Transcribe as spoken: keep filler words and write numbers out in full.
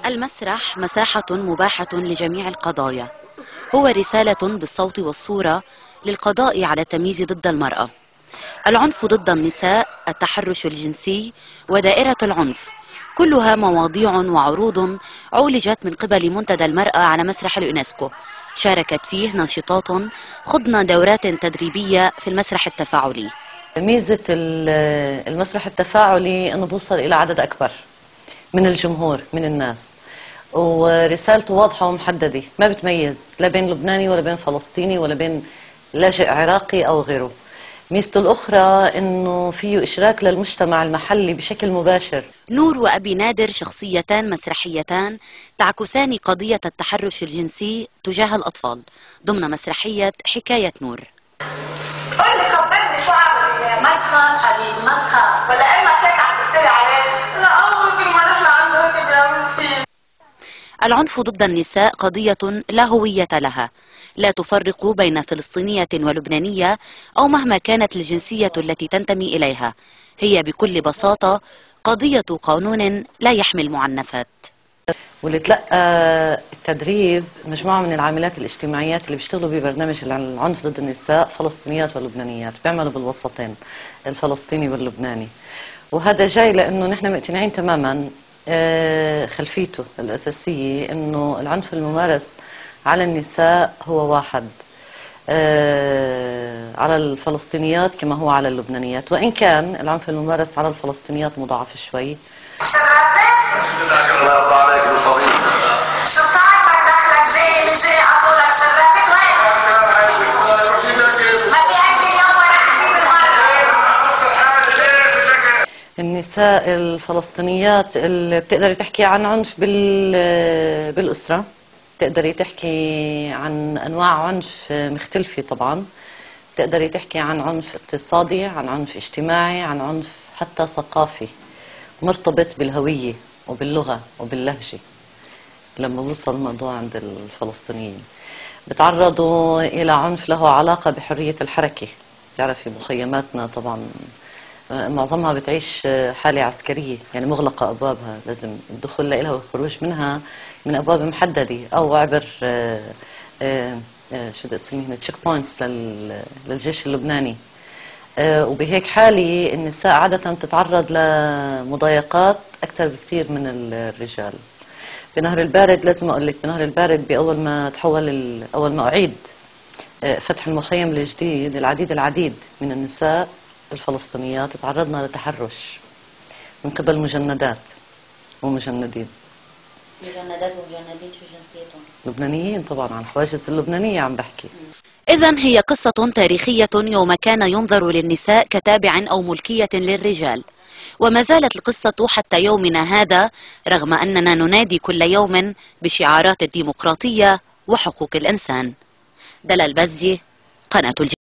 المسرح مساحة مباحة لجميع القضايا، هو رسالة بالصوت والصورة للقضاء على التمييز ضد المرأة، العنف ضد النساء، التحرش الجنسي ودائرة العنف، كلها مواضيع وعروض عولجت من قبل منتدى المرأة على مسرح اليونسكو. شاركت فيه ناشطات خضن دورات تدريبية في المسرح التفاعلي. ميزة المسرح التفاعلي أنه بوصل إلى عدد أكبر من الجمهور، من الناس، ورسالته واضحة ومحددة، ما بتميز لا بين لبناني ولا بين فلسطيني ولا بين لاجئ عراقي أو غيره. ميزته الأخرى أنه فيه إشراك للمجتمع المحلي بشكل مباشر. نور وأبي نادر شخصيتان مسرحيتان تعكسان قضية التحرش الجنسي تجاه الأطفال ضمن مسرحية حكاية نور. قولي خبرني شو عامل؟ ما تخاف حبيبي، ما تخاف. ولا امك هيك عم تتريق عليك؟ لا اول كل ما نحن عند هيك بيعمل فيه. العنف ضد النساء قضية لا هوية لها، لا تفرق بين فلسطينية ولبنانية أو مهما كانت الجنسية التي تنتمي إليها، هي بكل بساطة قضية قانون لا يحمي المعنفات. واللي تلقى التدريب مجموعة من العاملات الاجتماعيات اللي بيشتغلوا ببرنامج العنف ضد النساء، فلسطينيات ولبنانيات، بيعملوا بالوسطين الفلسطيني واللبناني. وهذا جاي لأنه نحن مقتنعين تماما خلفيته الأساسية أنه العنف الممارس على النساء هو واحد على الفلسطينيات كما هو على اللبنانيات، وإن كان العنف الممارس على الفلسطينيات مضاعف شوي. شو صار ما دخلك جاي اللي جاي عطولك شرفت وين؟ ما في اكل اليوم ولا تجيب المرة. النساء الفلسطينيات اللي بتقدري تحكي عن عنف بال بالأسرة، بتقدري تحكي عن أنواع عنف مختلفة طبعا، بتقدري تحكي عن عنف اقتصادي، عن عنف اجتماعي، عن عنف حتى ثقافي مرتبط بالهوية وباللغة وباللهجة. لما بوصل الموضوع عند الفلسطينيين بتعرضوا إلى عنف له علاقة بحرية الحركة. تعرفي مخيماتنا طبعا معظمها بتعيش حالة عسكرية، يعني مغلقة أبوابها، لازم الدخول لها والخروج منها من أبواب محددة أو عبر آآ آآ شو بدي اسميه تشيك بوينتس للجيش اللبناني. وبهيك حالة النساء عادة تتعرض لمضايقات أكثر بكثير من الرجال. بنهر البارد لازم أقول لك، بنهر البارد بأول ما تحول أول ما أعيد فتح المخيم الجديد، العديد العديد من النساء الفلسطينيات تعرضنا لتحرش من قبل مجندات ومجندين. مجندات ومجندين شو جنسيتهم؟ لبنانيين طبعا، عن حواجز اللبنانية عم بحكي. إذن هي قصة تاريخية يوم كان ينظر للنساء كتابع أو ملكية للرجال، وما زالت القصة حتى يومنا هذا رغم أننا ننادي كل يوم بشعارات الديمقراطية وحقوق الإنسان. دلال بزي، قناة الجزيرة.